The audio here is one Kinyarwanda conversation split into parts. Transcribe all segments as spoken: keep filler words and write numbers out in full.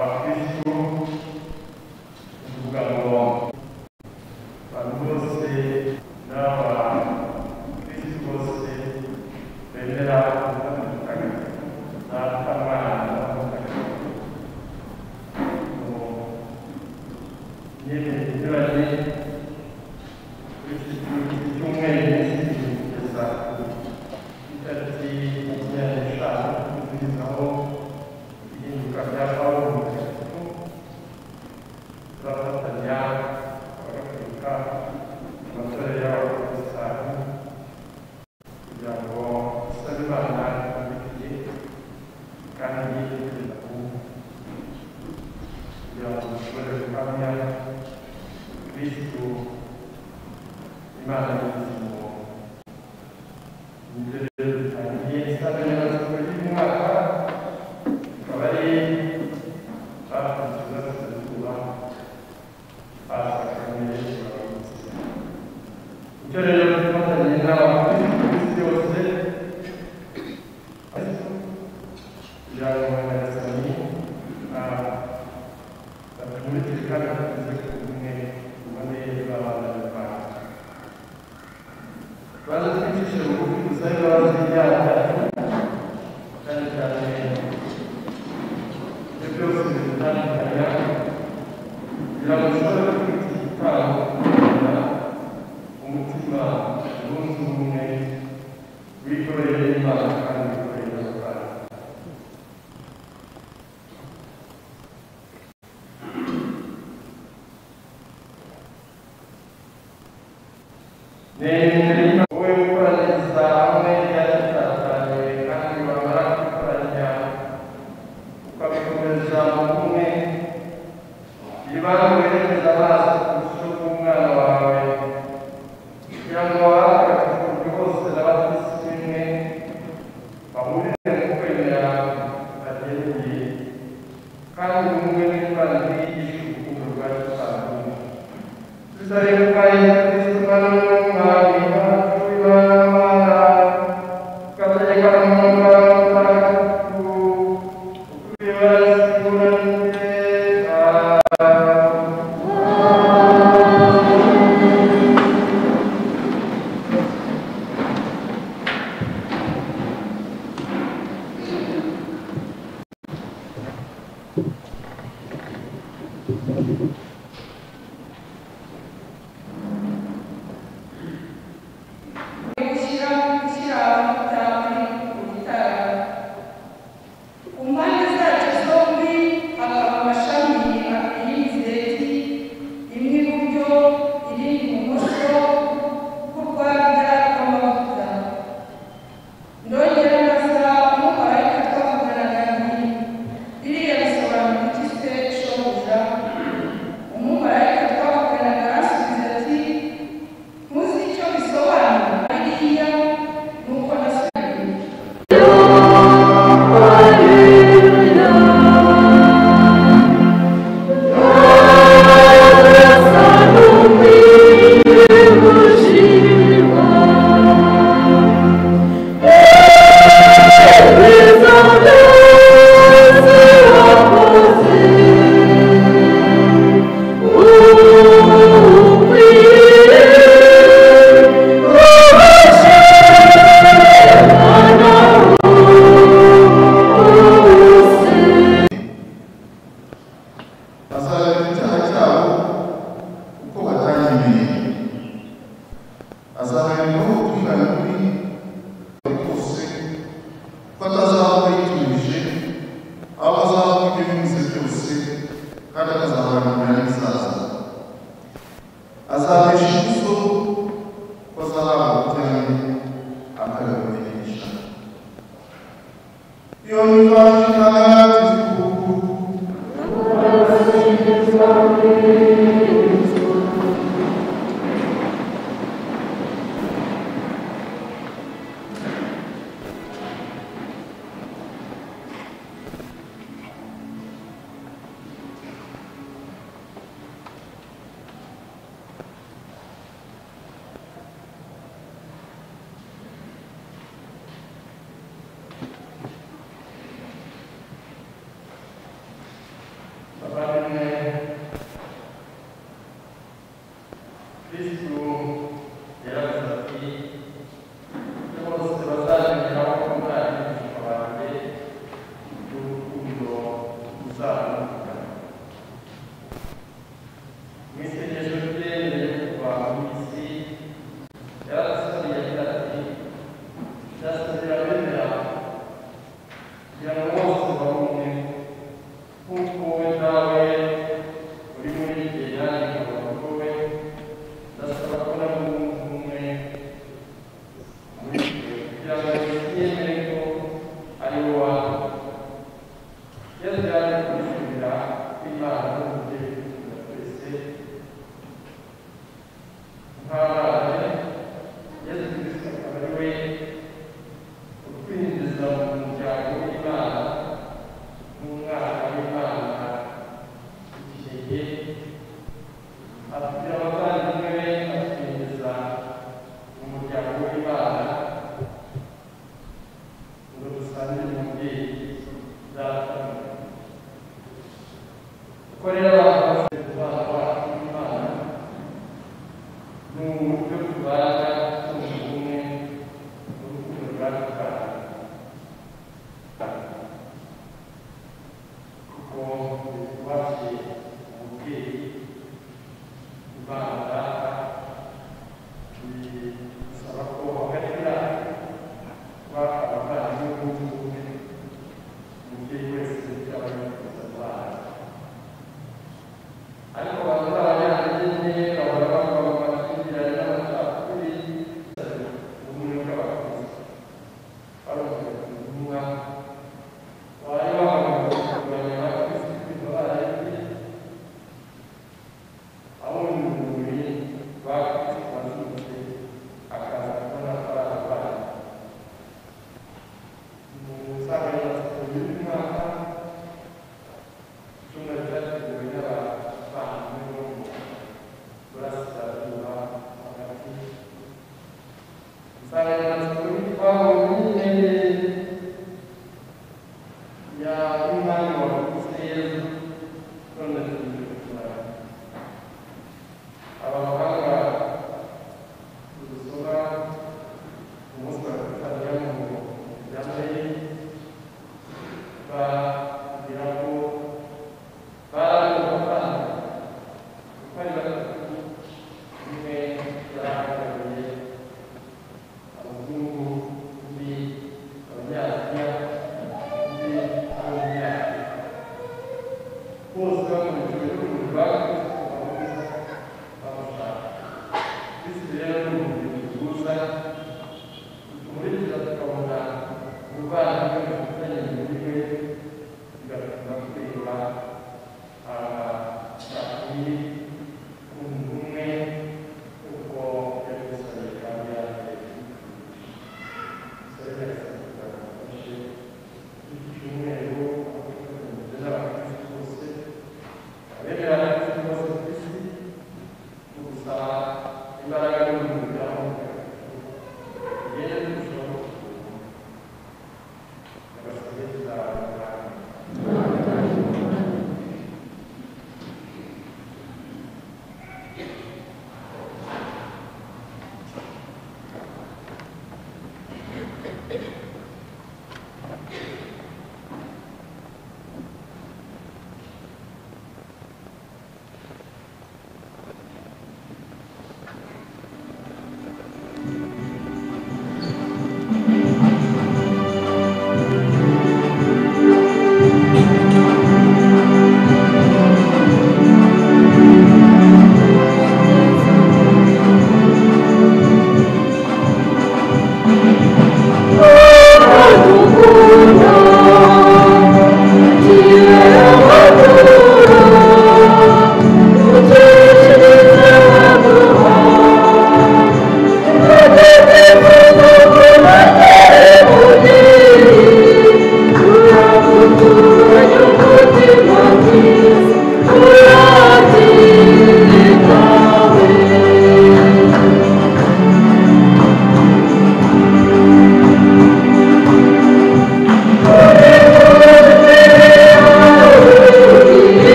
Io mi faccio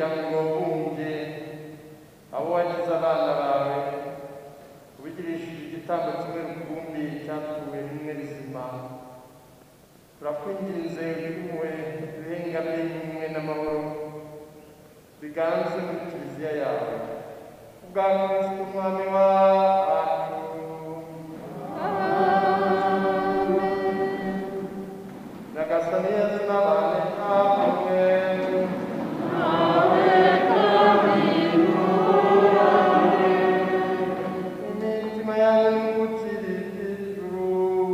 muryango wundi abo wagize abana bawe ubigirishije igitambo kimwe rukumbi cyatuwe rimwe rizima turakwinginze ubimuwe ibihengame bimwe n'amahoro biganze muri kiliziya yawe ubwa Kristo umwami wacu. Nyagasani Yesu n'abane namwe. Imitima yanyu n'umukiri ijuru.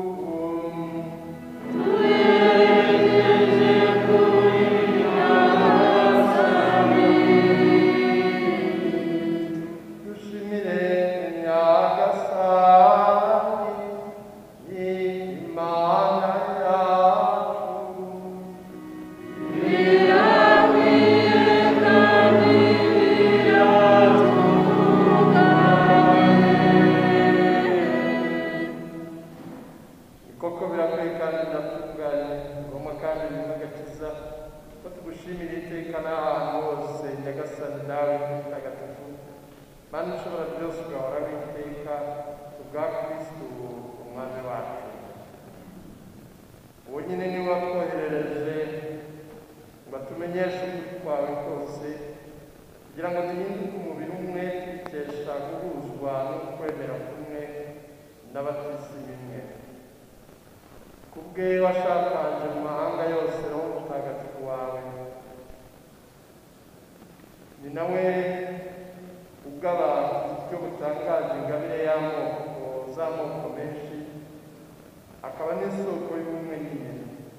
Dushimire Nyagasani Imana yacu. Koko birakwiye kandi biratunganye ngombwa kandi binagakiza ko tugushimira iteka n'ahantu hose Nyagasani nawe mutagatifu Mana ushobora byose ugahora witeka kubwa Kristo umwami wacu. Uwo nyine niwe watwoherereje ngo atumenyeshe ukuri kwawe kose kugira ngo duhinduke umubiri umwe twikesha guhuzwa no kwemera kumwe n'abatisi bimwe. Kubwe washakanje mu mahanga yose roho mutagatifu wawe ni nawe ugaba uburyo butangaje ingabire y'amoko z'amoko menshi akaba n'isoko y'ubumwe nyine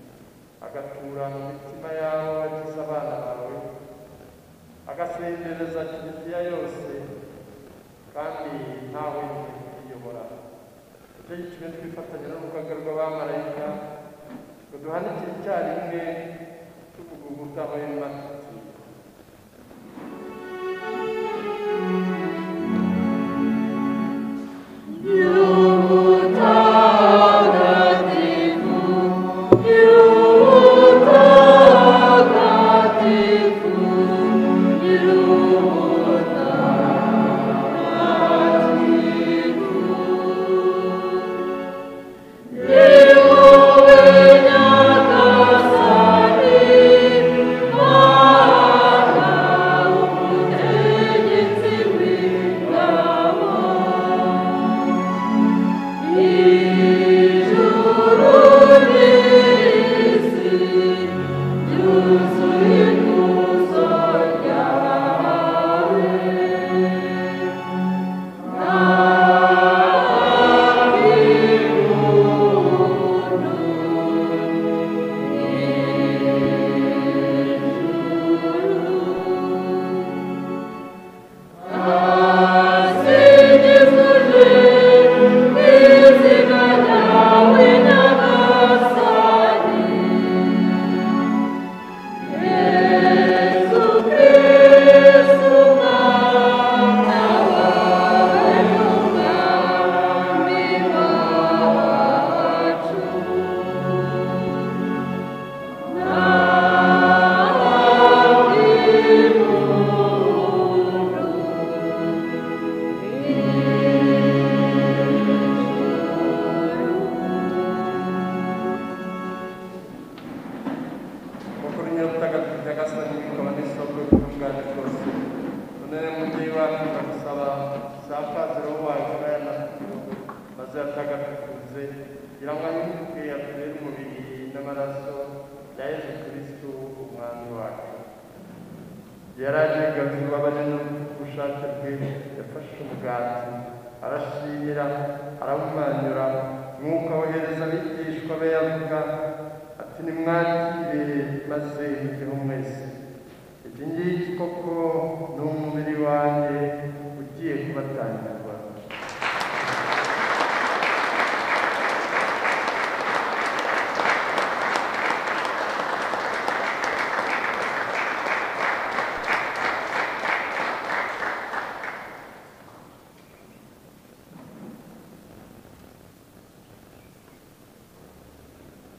agatura mu mitima y'abo wagize abana bawe agasendereza kiliziya yose kandi ntawe yiyobora. Icyo gicumbi twifatanya n'urugaga rw'abamarayika ngo duhanikire icyarimwe tuvuguguzaho y'amatwi.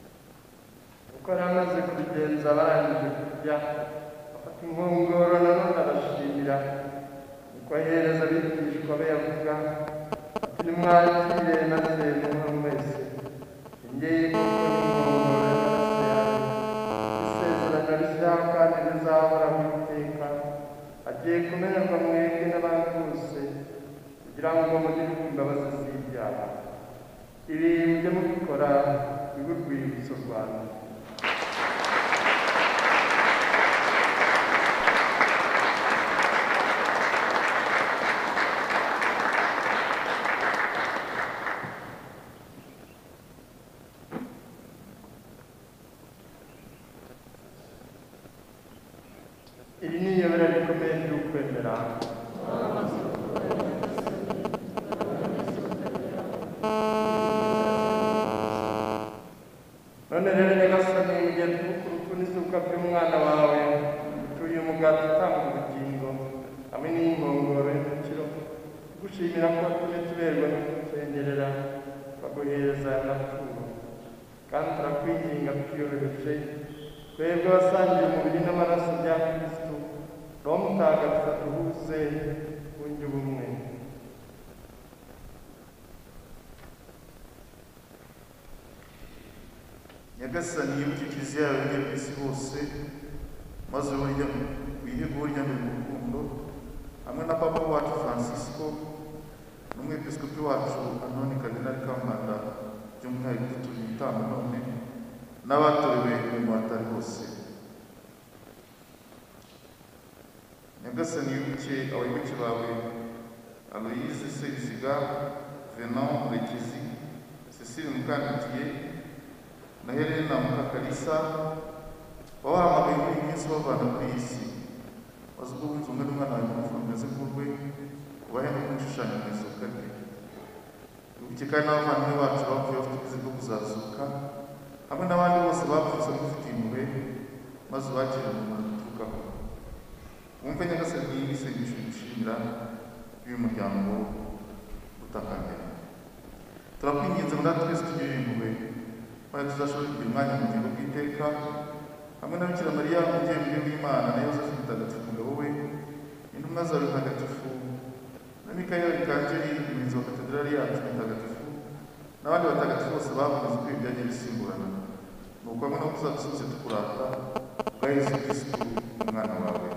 Uko amaze kubigenza barangije kurya afata inkongoro na kugira ngo mugire imbabazi z'ibyaha. Ibi mujye mubikora bibe urwibutso rwanjye. Iri ni iyobera rikomeye ry'ukwemera. None rero nyagasani, mu gihe tw'uku urupfu n'izuka by'umwana wawe, utuye umugati utanga ubugingo hamwe n'inkongoro y'umukiro, tugushimira ko watumye tuberwa no kutugenderera baguhereza aya maturo, kandi turakwinginga twiyoroheje twebwe abasangiye umubiri n'amaraso bya Kristo, Roho Mutagatifu atuhuze wunge ubumwe. Nyagasani, yibuke kiliziya yawe iri ku isi hose, maze wihe guhuryamira mu rukundo hamwe na papa wacu Francisco n'umwepiskopi wacu Antoni Kardinali Kambanda, by'umwihariko dutuye ibitambo none n'abatorewe mu batari bose. Nyagasani, yibuke abayoboke bawe Aloise Seriziga, Venant Murekezi, Cecile Mukandutiye na Helena Mukakalisa, wabahamagaye muri iyi minsi bavana kuri iyi si, maze ubwo bunze umwe n'umwana wawe mufu rumeze nk'urwe, ubahe no kumushushanya mu izuka rye. Wibuke kandi n'abavandimwe bacu bapfuye bafite ubwiza bwo kuzazuka, hamwe n'abandi bose bapfutse mufitiye impuhwe, maze ubakire mu Mana uturukaho. Wumve Nyagasani iyi isengesho gushimira uyu muryango utakangira. Turakwinginze ngo natwe twese tugirire impuhwe, maze tuzashobora kugira umwanya mu bugingo bw'iteka, hamwe na Bikira Mariya umubyeyi w'Imana na Yosefu Mutagatifu umugabo we, intumwa zawe ntagatifu na Mikayeli Arikangeli, umurinzi wa katedrali yacu mutagatifu, n'abandi batagatifu bose bavuze ko ibi byagiye bisimburana, ni uko hamwe no kuzadusubize tukurata bwa Yesu Kristo umwana wawe.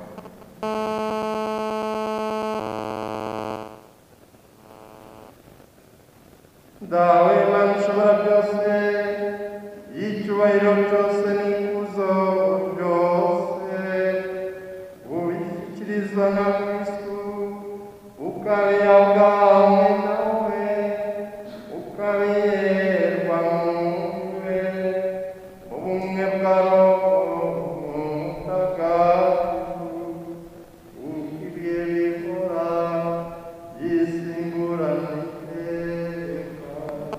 Dawe Mana ushobora byose, y'icyubahiro cyose n'ikuzo byose ubishyikirizwa na Kristo, ukabihabwa hamwe nawe, ukabiyerwa muwe mu bumwe bwa Roho Mutagatifu, uko ibihe bihora yisimburana iteka.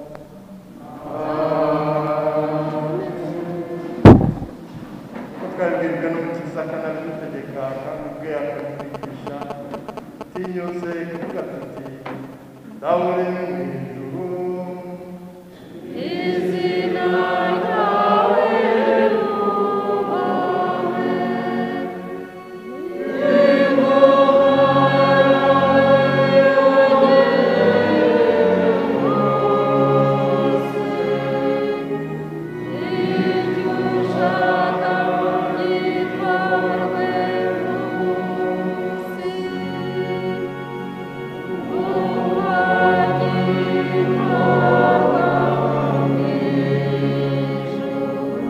Twabwirwa n'Umukiza akanabidutegeka, kandi ubwe akabitwigisha, tinyuze kuvuga tuti: Dawe uri mu ijuru, izina ryawe ryubahwe, icyo ushaka gikorwe munsi, uko gikorwa mu ijuru.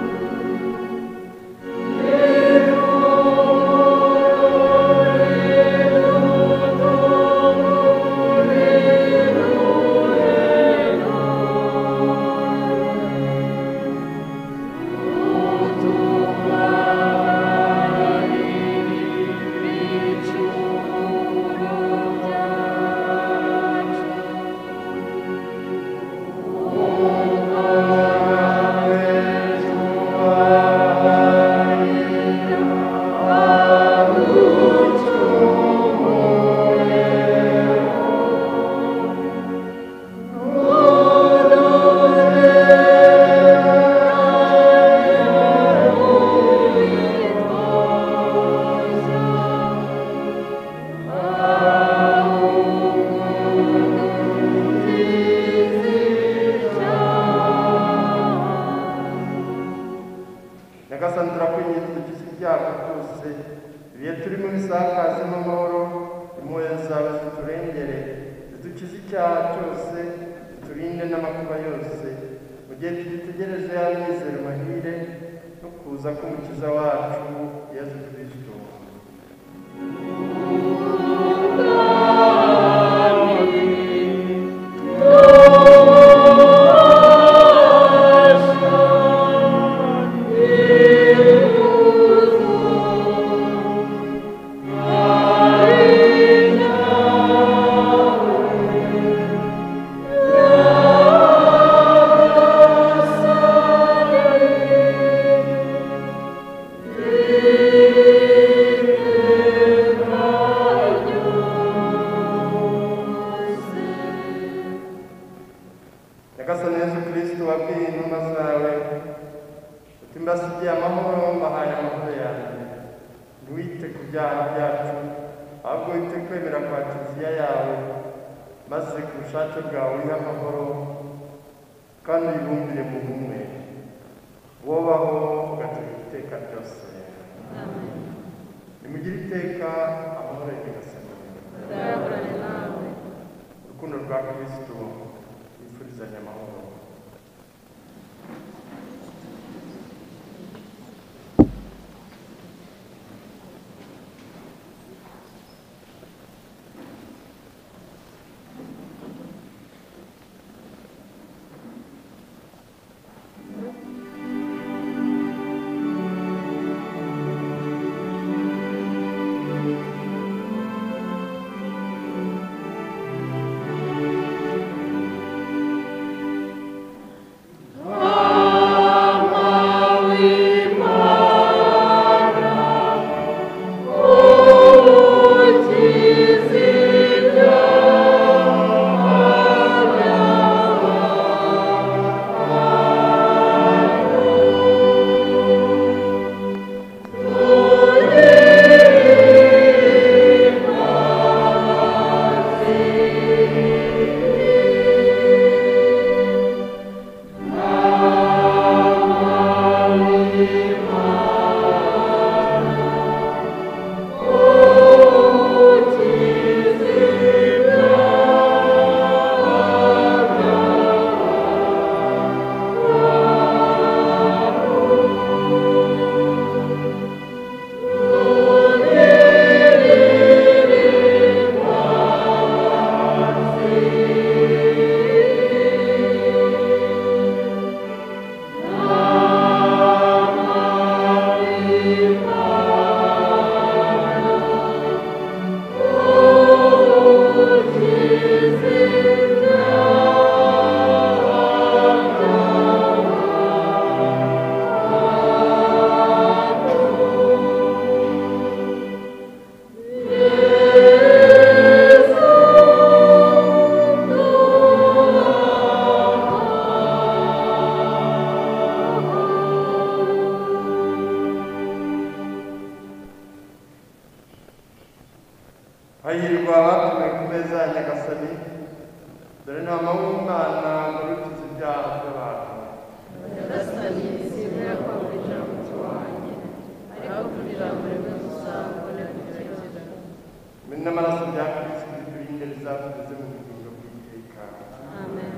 Nyagasani, turakwinginze udukize ibyago byose, ibihe turimo bisakazemo amahoro, impuhwe zawe ziturengere, zidukize icyaha cyose, ziturinde n'amakuba yose, mu gihe tugitegereje ya mizero mahire no kuza k'umukiza wacu Yesu Kristo. Nyagasani Yesu Kristo wabwiye intumwa zawe uti mbasigiye amahoro mbahaye amahoro yanjye, ntiwite ku byaha byacu ahubwo wite kwemera kwa kiliziya yawe, maze ku bushake bwawe uriho amahoro kandi uyibumbire mu bumwe, wobaho ugategeka iteka ryose. Nimugire iteka amahoro ya Nyagasani. Urukundo rwa Kristo yifuzanya amahoro. Hahirwa abatumiwe ku meza ya Nyagasani, dore ntama w'Imana urukiza ibyaha by'abantu. Nyagasani sinzira kwakwicara mu mutima wanjye, ariko kugira ngo rimwe gusa mbone kugerageza. Mbe n'amaraso bya Kristo biturinde bizatugeze mu bugingo bw'iteka. Amen.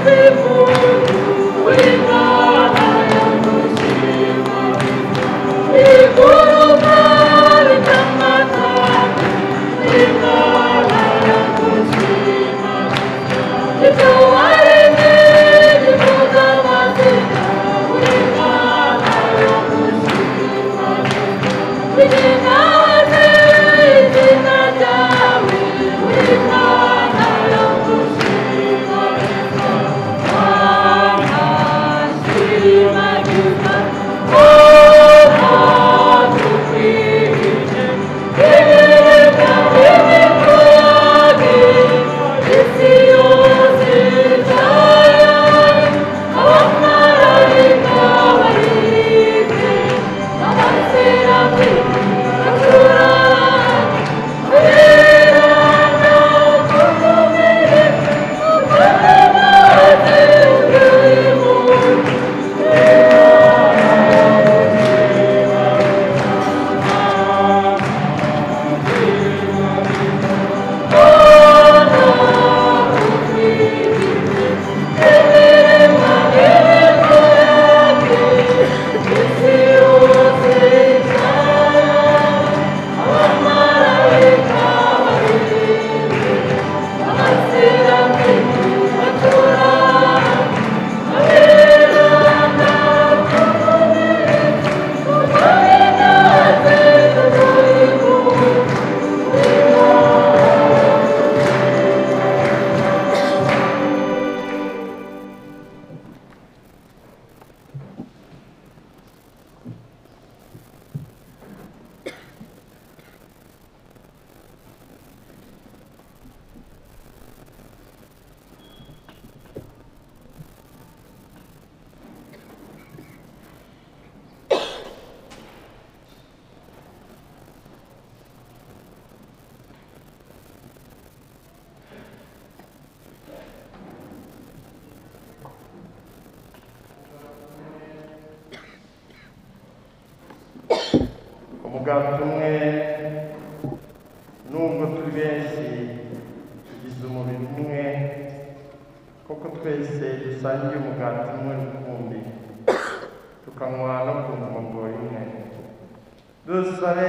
umugati umwe nubwo turi benshi tugize umubiri umwe koko twese dusangiye umugati umwe rukumbi tukanywa no ku nkongoro imwe dusabe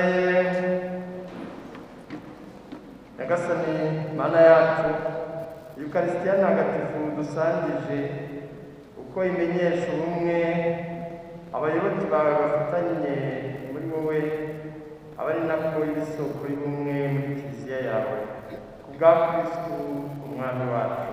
nyagasani mana yacu yukarisitiya ntagatifu dusangije uko imenyesha ubumwe abayoboke bawe bafatanye muri wowe aba ari nako ibisoko y'ubumwe muri kiliziya yawe ku bwa kristu umwami wacu.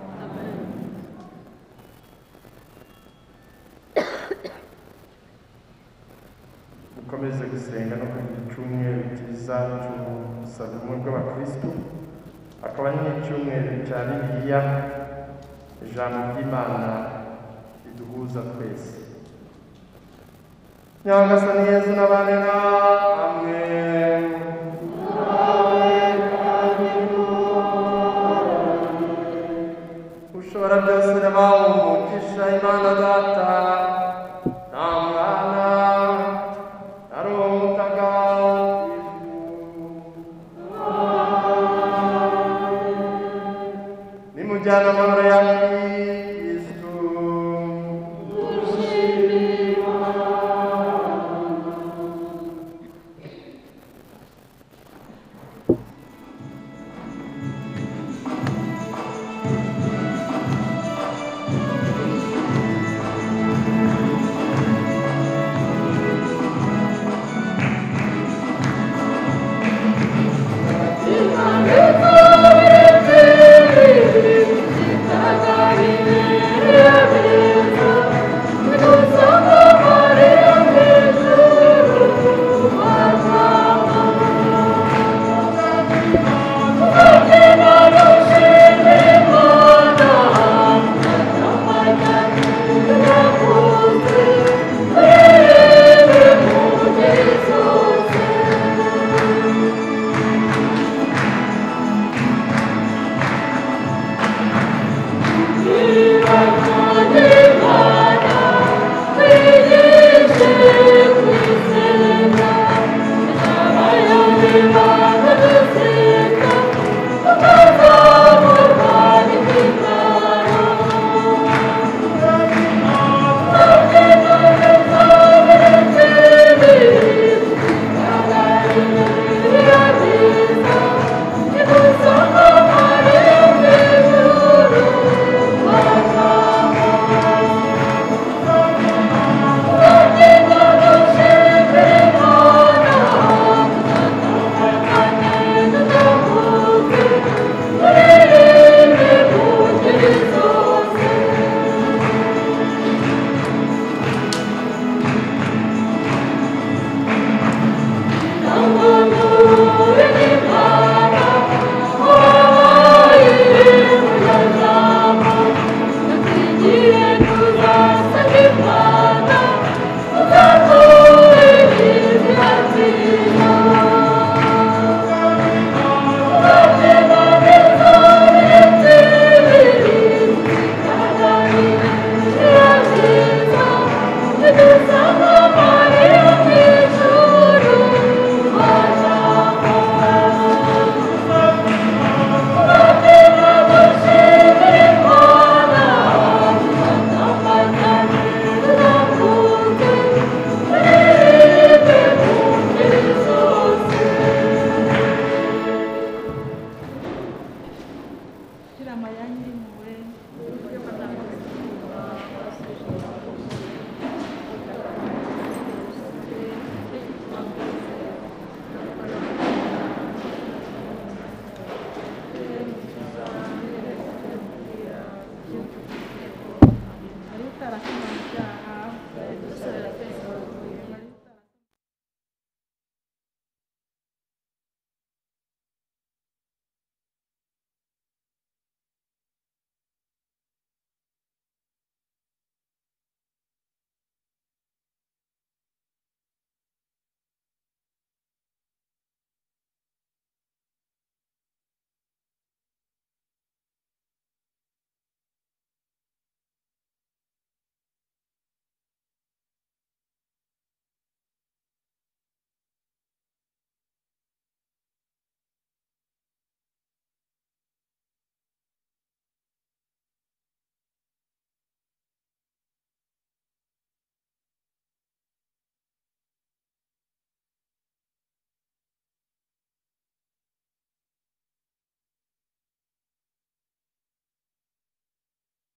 Dukomeze gusenga no kugira icyumweru cyiza cy'ubusabwe ubumwe bw'abakristu, akaba ari n'icyumweru cya bibiliya, ijambo ry'imana riduhuza twese. Nyagasani Yesu n'abane namwe. Ushobora byose n'abawe umugisha Imana Data na Mwana na Roho Mutagatifu. Nimujyana amahoro ya